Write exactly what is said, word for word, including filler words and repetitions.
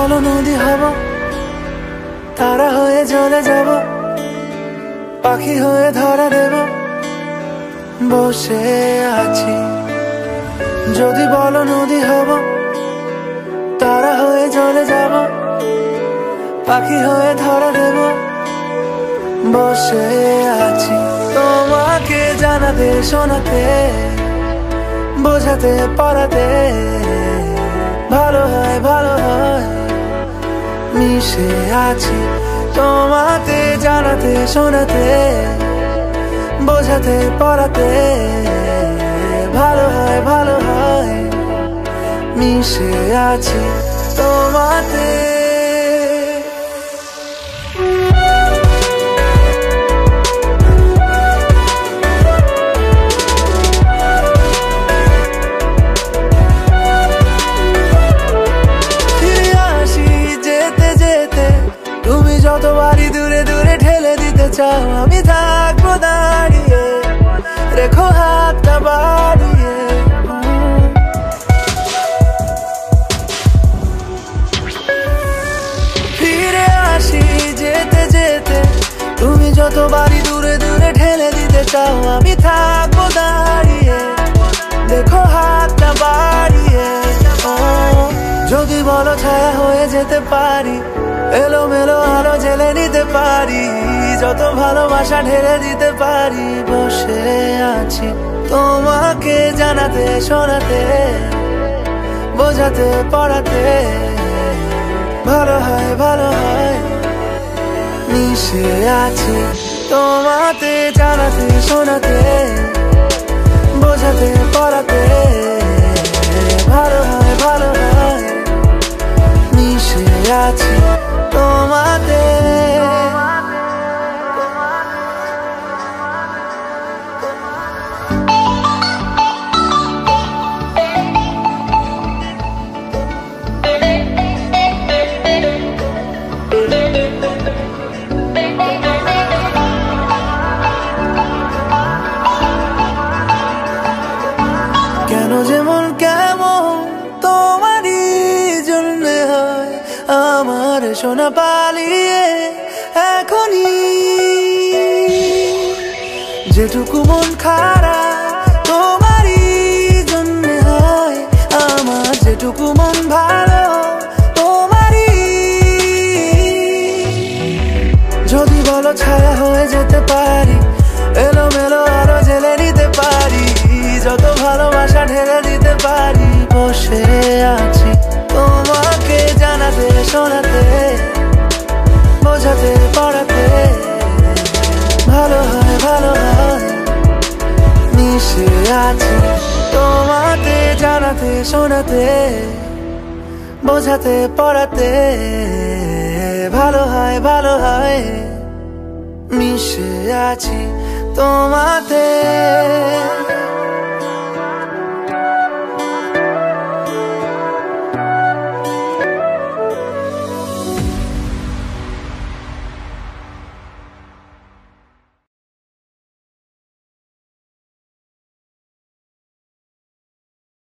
বলো নদী হব, তারা হয়ে জলে যাব, পাখি হয়ে ধরা দেব, বসে আছি। যদি বলো নদী হব, তারা হয়ে জলে যাব, পাখি হয়ে ধরা দেব, বসে আছি। তোমাকে জানাতে শোনাতে বোঝাতে পড়াতে ভালো হয় ভালো হয় মিশে আছি। তোমাকে জানাতে শোনাতে বোঝাতে পড়াতে ভালো হয় ভালো হয় মিশে আছি তোমাতে। যতবারই দূরে দূরে ঠেলে দিতে চাও, আমি থাকবো দাঁড়িয়ে, রেখো হাতটা বাড়িয়ে। ফিরে আসি যেতে যেতে, তুমি যতবারই দূরে দূরে ঠেলে দিতে চাও, আমি থাকবো দাঁড়িয়ে, দেখো হাতটা বাড়িয়ে। যদি বলো ছায়া হয়ে যেতে পারি, এলো মেলো আলো জেলে নিতে পারি, যত ভালোবাসা ঢেলে দিতে পারি, বসে আছি তোমাকে জানাতে শোনাতে বোঝাতে পড়াতে ভালো হয় ভালো হয় মিশে আছি। তোমাকে জানাতে শোনাতে বোঝাতে পড়াতে ভালো হয় ভালো হয় মিশে আছি তোমাতে। কেন যেমন কেমন তোমারই জন্য হয় আমার সোনা পালিয়ে এখনই, যেটুকু মন খারাপ তোমারই জন্য হয় আমার, যেটুকু মন ভালো তোমারই। যদি বলো ছায়া হয়ে যেতে পারি, এলো মেলো আরো জেলে নিতে পারি, যত ভালোবাসা ঢেলে দিতে পারি, বসে আছি তোমাকে জানাতে শোনাতে বোঝাতে পড়াতে ভালো হয় ভালো হয় মিশে আছি তোমাকে জানাতে শোনাতে বোঝাতে পড়াতে ভালো হয় ভালো হয় মিশে আছি তোমাতে।